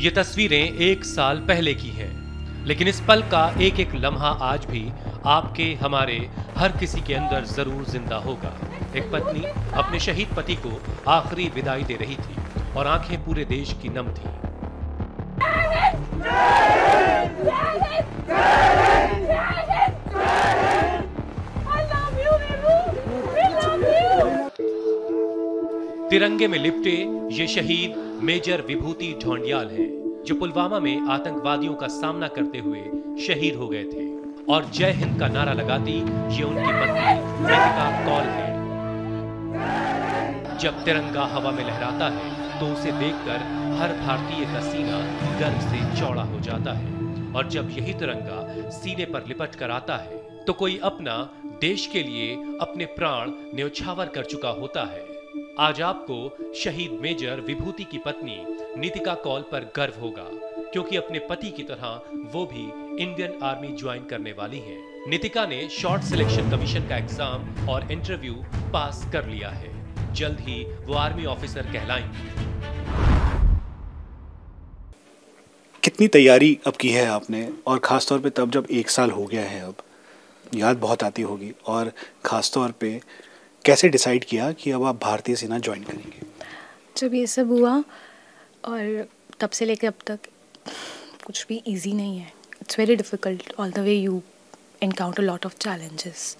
ये तस्वीरें 1 साल पहले की हैं, लेकिन इस पल का एक एक लम्हा आज भी आपके हमारे हर किसी के अंदर जरूर जिंदा होगा। एक पत्नी अपने शहीद पति को आखिरी विदाई दे रही थी और आंखें पूरे देश की नम थी। तिरंगे में लिपटे ये शहीद मेजर विभूति ढोंडियाल हैं, जो पुलवामा में आतंकवादियों का सामना करते हुए शहीद हो गए थे। और जय हिंद का नारा लगाती ये उनकी पत्नी नितिका कौल है। जब तिरंगा हवा में लहराता है तो उसे देखकर हर भारतीय का सीना गर्व से चौड़ा हो जाता है। और जब यही तिरंगा सीने पर लिपट कर आता है तो कोई अपना देश के लिए अपने प्राण न्यौछावर कर चुका होता है। आज आपको शहीद मेजर विभूति की पत्नी नितिका कौल पर गर्व होगा, क्योंकि अपने पति की तरह वो भी इंडियन आर्मी ज्वाइन करने वाली हैं। नितिका ने शॉर्ट सिलेक्शन कमीशन का एग्जाम और इंटरव्यू पास कर लिया है। जल्द ही वो आर्मी ऑफिसर कहलाएंगी। कितनी तैयारी अब की है आपने, और खासतौर पे तब जब 1 साल हो गया है, अब याद बहुत आती होगी, और खासतौर पे कैसे डिसाइड किया कि अब आप भारतीय सेना ज्वाइन करेंगे? जब ये सब हुआ और तब से लेकर अब तक कुछ भी इजी नहीं है। It's very difficult all the way you encounter lot of challenges,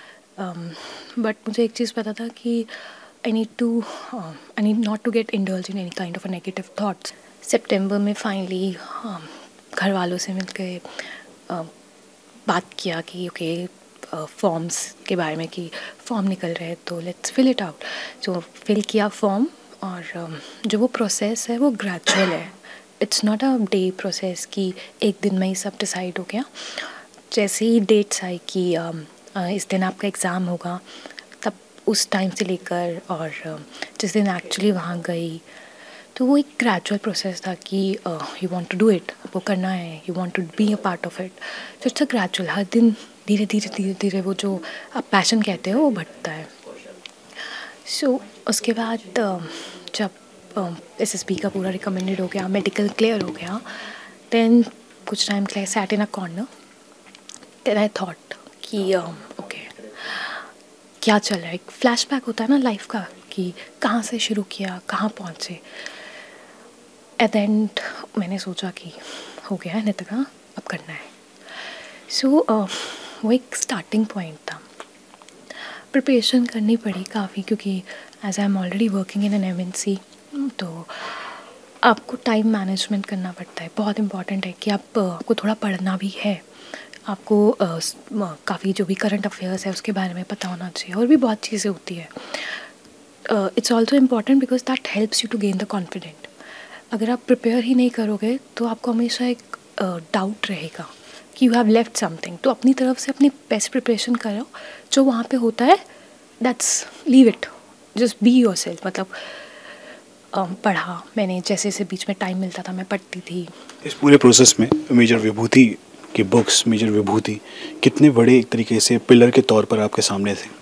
but मुझे एक चीज़ पता था कि I need not to get indulge in any kind of a negative thoughts. सितंबर में फाइनली घर वालों से मिल के बात किया कि ओके फॉर्म्स के बारे में, कि फॉर्म निकल रहे हैं तो लेट्स फिल इट आउट। तो फिल किया फॉर्म, और जो वो प्रोसेस है वो ग्रेजुअल है। It's not a day process कि एक दिन में ही सब डिसाइड हो गया। जैसे ही डेट्स आई कि इस दिन आपका एग्ज़ाम होगा, तब उस टाइम से लेकर और जिस दिन एक्चुअली वहाँ गई, तो वो एक ग्रेजुअल प्रोसेस था कि you want to do it, वो करना है, you want to be a part of it. तो इट्स अ ग्रेजुअल, हर दिन धीरे धीरे धीरे धीरे वो जो आप पैशन कहते हो वो बढ़ता है। सो उसके बाद जब SSB का पूरा रिकमेंडेड हो गया, मेडिकल क्लियर हो गया, देन कुछ टाइम के लिए sat in a corner, then I thought कि ओके क्या चल रहा है। एक फ्लैशबैक होता है ना लाइफ का, कि कहाँ से शुरू किया, कहाँ पहुँचे। एट द एंड मैंने सोचा कि हो गया है नितिका, अब करना है। सो वो एक स्टार्टिंग पॉइंट था। प्रिपरेशन करनी पड़ी काफ़ी, क्योंकि as I am already working in an MNC, तो आपको टाइम मैनेजमेंट करना पड़ता है। बहुत इम्पॉर्टेंट है कि आपको थोड़ा पढ़ना भी है, आपको काफ़ी जो भी करंट अफेयर्स है उसके बारे में पता होना चाहिए, और भी बहुत चीज़ें होती है। It's also important because that helps you to gain the confident. अगर आप प्रिपेयर ही नहीं करोगे तो आपको हमेशा एक डाउट रहेगा कि यू हैव लेफ्ट समथिंग। तो अपनी तरफ से अपनी बेस्ट प्रिपरेशन करो, जो वहाँ पे होता है that's leave it, just be yourself. मतलब पढ़ा मैंने, जैसे जैसे बीच में टाइम मिलता था मैं पढ़ती थी। इस पूरे प्रोसेस में मेजर विभूति की बुक्स, मेजर विभूति कितने बड़े एक तरीके से पिलर के तौर पर आपके सामने थे?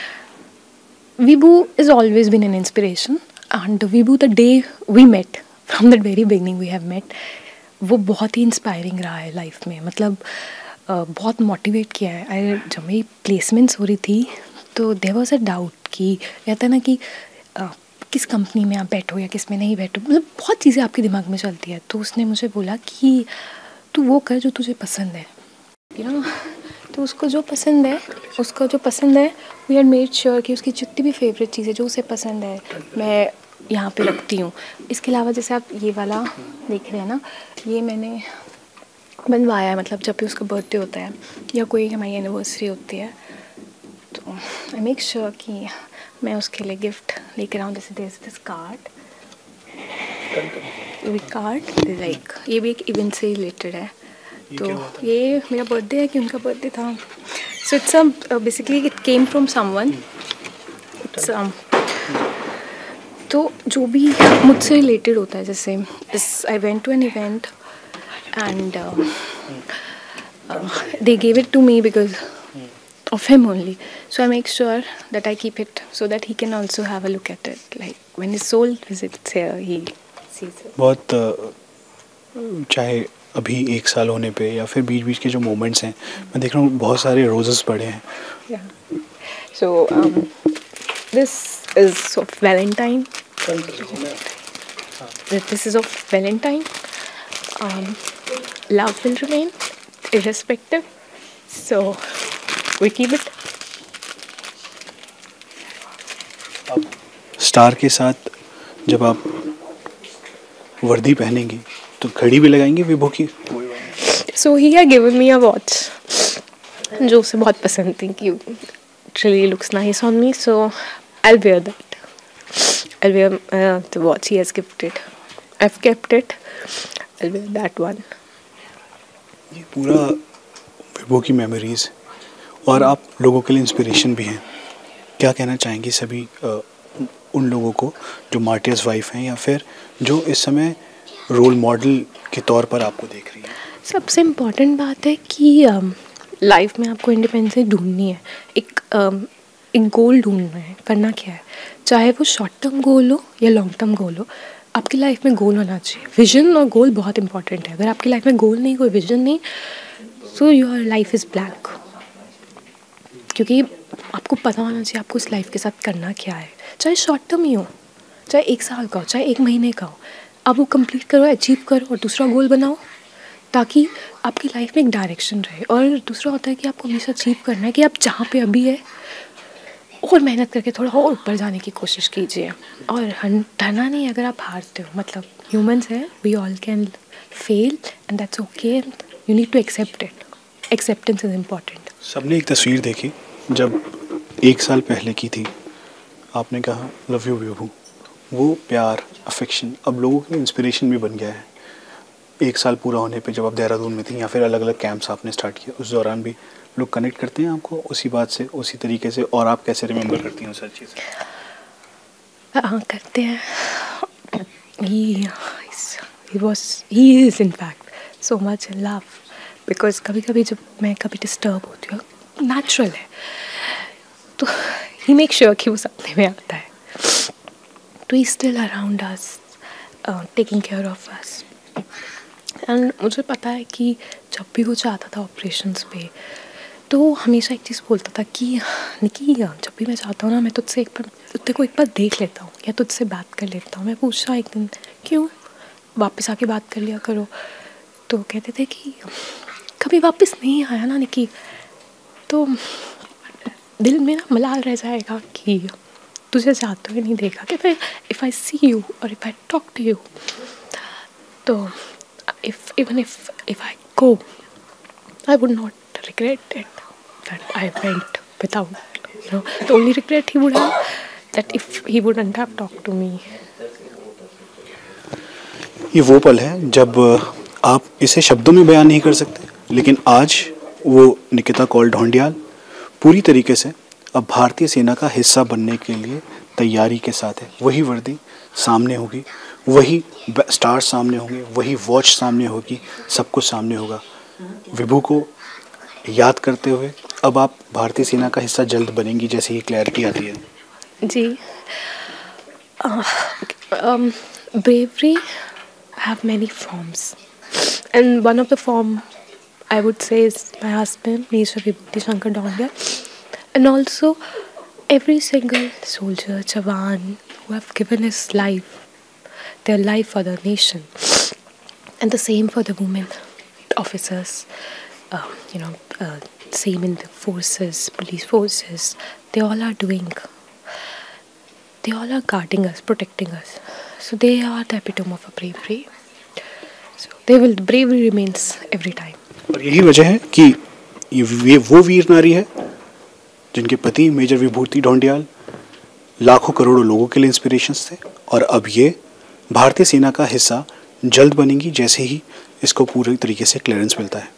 Vibhu has always been an inspiration, and Vibhu, the day we met, from the very beginning we have met, वो बहुत ही इंस्पायरिंग रहा है लाइफ में। मतलब बहुत मोटिवेट किया है। जब मेरी प्लेसमेंट्स हो रही थी तो देयर वाज अ डाउट कि कहता है ना कि किस कंपनी में आप बैठो या किस में नहीं बैठो, मतलब बहुत चीज़ें आपके दिमाग में चलती है। तो उसने मुझे बोला कि तू वो कर जो तुझे पसंद है, यू नो। तो उसको जो पसंद है वी हैड मेड श्योर कि उसकी जितनी भी फेवरेट चीज़ें जो उसे पसंद है मैं यहाँ पे रखती हूँ। इसके अलावा जैसे आप ये वाला देख रहे हैं ना, ये मैंने बनवाया है। मतलब जब भी उसका बर्थडे होता है या कोई हमारी एनिवर्सरी होती है तो आई मेक श्योर कि मैं उसके लिए गिफ्ट लेकर आऊँ। जैसे दिस कार्ड, लाइक ये भी एक इवेंट से रिलेटेड है। तो ये मेरा बर्थडे है कि उनका बर्थडे था। So it's basically it came from someone. It's तो जो भी मुझसे रिलेटेड होता है, जैसे I went to an event and they gave it to me because of him only. So I make sure that I keep it so that he can also have a look at it. Like when his soul visits here, he sees it. बहुत चाहे अभी 1 साल होने पे या फिर बीच बीच के जो मोमेंट्स हैं, मैं देख रहा हूँ बहुत सारे रोजेस पड़े हैं. So this is of Valentine. This is of Valentine. Love will remain irrespective. So we keep it. अब स्टार के साथ जब आप वर्दी पहनेंगी तो घड़ी भी लगाएंगी विभू की? So he had given me a watch जो उसे बहुत पसंद थी कि it really looks nice on me, so I'll wear that. I'll wear the watch he has gifted. I've kept it. I'll wear that one. ये पूरा विभू की memories और आप लोगों के लिए इंस्पिरेशन भी हैं. क्या कहना चाहेंगी सभी उन लोगों को जो मार्टियर्स वाइफ हैं या फिर जो इस समय रोल मॉडल के तौर पर आपको देख रही है? सबसे इम्पॉर्टेंट बात है कि लाइफ में आपको इंडिपेंडेंस ढूंढनी है. एक गोल ढूंढना है. करना क्या है, चाहे वो शॉर्ट टर्म गोल हो या लॉन्ग टर्म गोल हो, आपकी लाइफ में गोल होना चाहिए. विजन और गोल बहुत इंपॉर्टेंट है. अगर आपकी लाइफ में गोल नहीं, कोई विजन नहीं, so your life is blank. क्योंकि आपको पता होना चाहिए आपको इस लाइफ के साथ करना क्या है. चाहे शॉर्ट टर्म ही हो, चाहे 1 साल का हो, चाहे 1 महीने का हो, आप वो कंप्लीट करो, अचीव करो और दूसरा गोल बनाओ, ताकि आपकी लाइफ में एक डायरेक्शन रहे. और दूसरा होता है कि आपको हमेशा अचीव करना है कि आप जहाँ पे अभी है और मेहनत करके थोड़ा और ऊपर जाने की कोशिश कीजिए. और डरना नहीं. अगर आप हारते हो, मतलब ह्यूमंस हैं, we all can fail and that's okay. You need to accept it. Acceptance is important. सबने एक तस्वीर देखी जब 1 साल पहले की थी, आपने कहा लव यू विभू. वो प्यार, अफेक्शन अब लोगों के लिए इंस्पिरेशन भी बन गया है. 1 साल पूरा होने पे जब आप देहरादून में थी या फिर अलग अलग कैंप्स आपने स्टार्ट किया, उस दौरान भी लोग कनेक्ट करते हैं आपको उसी बात से, उसी तरीके से, और आप कैसे रिमेंबर करती हैं सर चीज़? हाँ, करते हैं. he is in fact so much in love, because कभी कभी जब मैं कभी डिस्टर्ब होती हूँ, नेचुरल है, तो he makes sure कि वो सपने में आता है. तो he still around us, taking care of us. And मुझे पता है कि जब भी वो चाहता था ऑपरेशंस पे, तो वो हमेशा एक चीज़ बोलता था कि निकी, जब भी मैं चाहता हूँ ना, मैं तुझसे एक बार देख लेता हूँ या तुझसे बात कर लेता हूँ. मैं पूछा एक दिन, क्यों, वापस आके बात कर लिया करो. तो कहते थे कि कभी वापस नहीं आया ना निकी, तो दिल में ना मलाल रह जाएगा कि तुझे जाते हुए नहीं देखा. कहते इफ़ आई सी यू और if I talk to you, तो even if I go, I would not regret it that I went without, the only regret he would have that if he wouldn't have talked to me. ये वो पल है जब आप इसे शब्दों में बयान नहीं कर सकते, लेकिन आज वो निकिता कौल ढोंडियाल पूरी तरीके से अब भारतीय सेना का हिस्सा बनने के लिए तैयारी के साथ है. वही वर्दी सामने होगी, वही स्टार सामने होंगे, वही वॉच सामने होगी, सब कुछ सामने होगा. विभू को याद करते हुए अब आप भारतीय सेना का हिस्सा जल्द बनेंगी जैसे ही क्लैरिटी आती है. जी, bravery have many forms, and one of the form I would say is my husband, Mr. Vibhuti Shankar Dhondia, and also every single soldier, Jawan, who have given his life, their life for the nation, and the same for the women officers, same in the forces, police forces. They all are guarding us, protecting us. So they are the epitome of a bravery. So bravery remains every time. और यही वजह है कि ये वो वीर नारी है जिनके पति मेजर विभूति ढोंडियाल लाखों करोड़ों लोगों के लिए इंस्पिरेशंस थे, और अब ये भारतीय सेना का हिस्सा जल्द बनेंगी जैसे ही इसको पूरी तरीके से क्लियरेंस मिलता है.